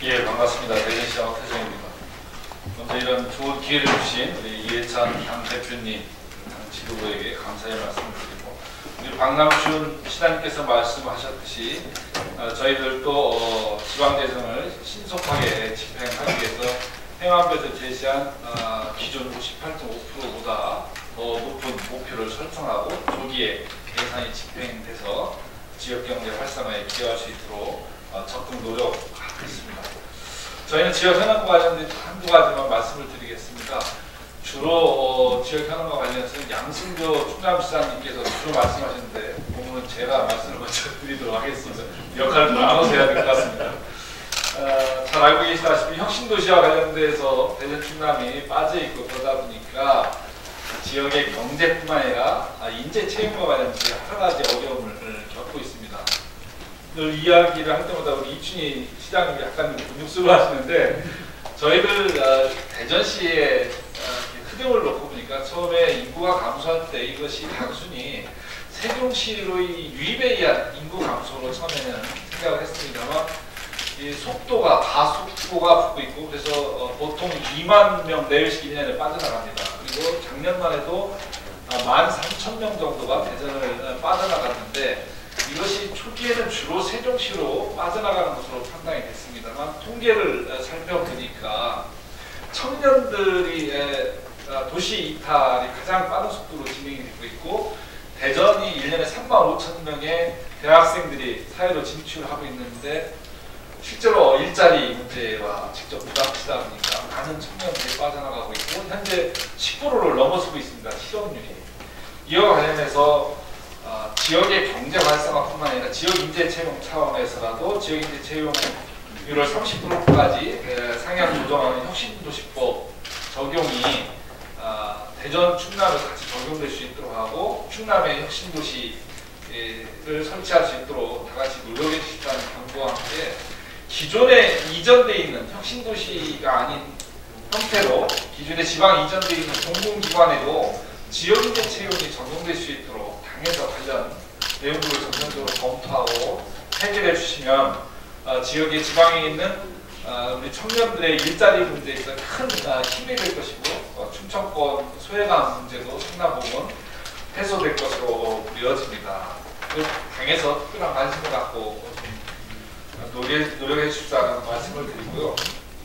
예, 반갑습니다. 대전시장 태정입니다. 먼저 이런 좋은 기회를 주신 우리 이해찬 당 대표님, 당 지도부에게 감사의 말씀을 드리고, 우리 박남춘 시장님께서 말씀하셨듯이 저희들도 지방재정을 신속하게 집행하기 위해서 행안부에서 제시한 기존 58.5%보다 더 높은 목표를 설정하고 조기에 예산이 집행돼서 지역경제 활성화에 기여할 수 있도록 적극 노력하겠습니다. 저희는 지역 현안과 관련된 한두 가지만 말씀을 드리겠습니다. 주로 지역 현안과 관련해서는 양승조 충남시장님께서 주로 말씀하시는데 오늘은 제가 말씀을 먼저 드리도록 하겠습니다. 역할을 나눠서 해야 될 것 같습니다. 잘 알고 계시다시피 혁신도시와 관련돼서 대전 충남이 빠져있고 그러다 보니까 지역의 경제뿐만 아니라 인재 채용과 관련해서 여러 가지 어려움을 겪고 있습니다. 늘 이야기를 할 때마다 우리 이춘희 시장님이 약간 근육수를 하시는데 저희들 대전시의 흐름을 놓고 보니까 처음에 인구가 감소할 때 이것이 단순히 세종시로의 유입에 의한 인구 감소로 처음에는 생각을 했습니다만 이 속도가 가속도가 붙고 있고 그래서 보통 2만 명 내외씩 1년에 빠져나갑니다. 그리고 작년만 해도 13,000명 정도가 대전을 빠져나갔는데 이것이 초기에는 주로 세종시로 빠져나가는 것으로 판단이 됐습니다만 통계를 살펴보니까 청년들이 도시 이탈이 가장 빠른 속도로 진행이 되고 있고 대전이 1년에 35,000명의 대학생들이 사회로 진출하고 있는데 실제로 일자리 문제와 직접 부닥치다 보니까 많은 청년들이 빠져나가고 있고 현재 10%를 넘어서고 있습니다. 실업률이. 이와 관련해서 지역의 경제 활성화뿐만 아니라 지역 인재 채용 차원에서라도 지역 인재 채용률을 30%까지 상향 조정하는 혁신도시법 적용이 대전, 충남에 같이 적용될 수 있도록 하고 충남의 혁신도시를 설치할 수 있도록 다 같이 노력해 주시다는 경고와 함께 기존에 이전되어 있는 혁신도시가 아닌 형태로 기존에 지방 이전되어 있는 공공기관에도 지역인재 채용이 적용될 수 있도록 당에서 관련 내용들을 전면적으로 검토하고 해결해 주시면 지역의 지방에 있는 우리 청년들의 일자리 문제에 있어서 큰 힘이 될 것이고 충청권 소외감 문제도 상당 부분 해소될 것으로 보여집니다. 당에서 특별한 관심을 갖고 노력해 주시다는 말씀을 드리고요.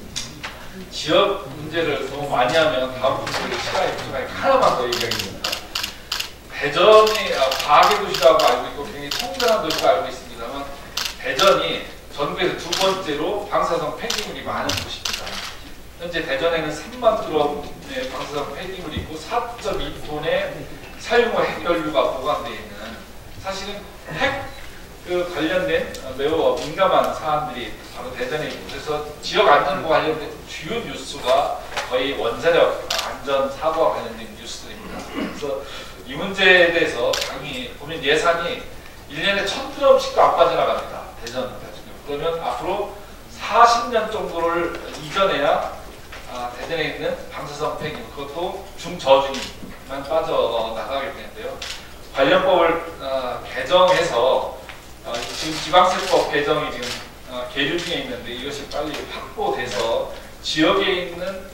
지역 문제를 너무 많이 하면 다음 분들이 시간이 부족하니까 하나만 더 얘기하겠습니다. 대전이 과학의 도시라고 알고 있고 굉장히 청정한 도시라고 알고 있습니다만 대전이 전국에서 두 번째로 방사성 폐기물이 많은 도시입니다. 현재 대전에는 3만 톤의 방사성 폐기물이 있고 4.2톤의 사용후 핵연료가 보관되어 있는 사실은 핵 관련된 매우 민감한 사안들이 바로 대전에 있고 그래서 지역 안전과 관련된 주요 뉴스가 거의 원자력 안전 사고와 관련된 뉴스들입니다. 그래서 이 문제에 대해서 당이 보면 예산이 1년에 1,000드럼씩도 안 빠져나갑니다. 대전 같은 경우. 그러면 앞으로 40년 정도를 이전해야 대전에 있는 방사성 폐기물 그것도 중저준위만 빠져나가게 되는데요. 관련법을 개정해서 지금 지방세법 개정이 지금 계류 중에 있는데 이것이 빨리 확보돼서 지역에 있는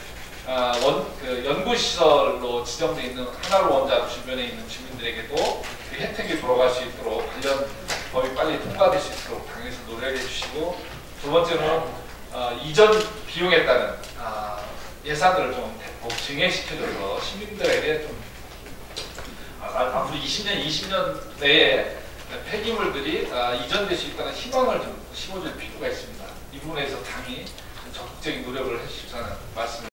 연구시설로 지정되어 있는 하나로 원자 주변에 있는 주민들에게도 그 혜택이 돌아갈 수 있도록 관련 법이 빨리 통과될 수 있도록 당에서 노력해 주시고 두 번째는 이전 비용에 따른 예산들을 좀 대폭 증액시켜줘서 시민들에게 좀 앞으로 20년 내에 폐기물들이 이전될 수 있다는 희망을 좀 심어줄 필요가 있습니다. 이 부분에서 당이 적극적인 노력을 해주시자는 말씀을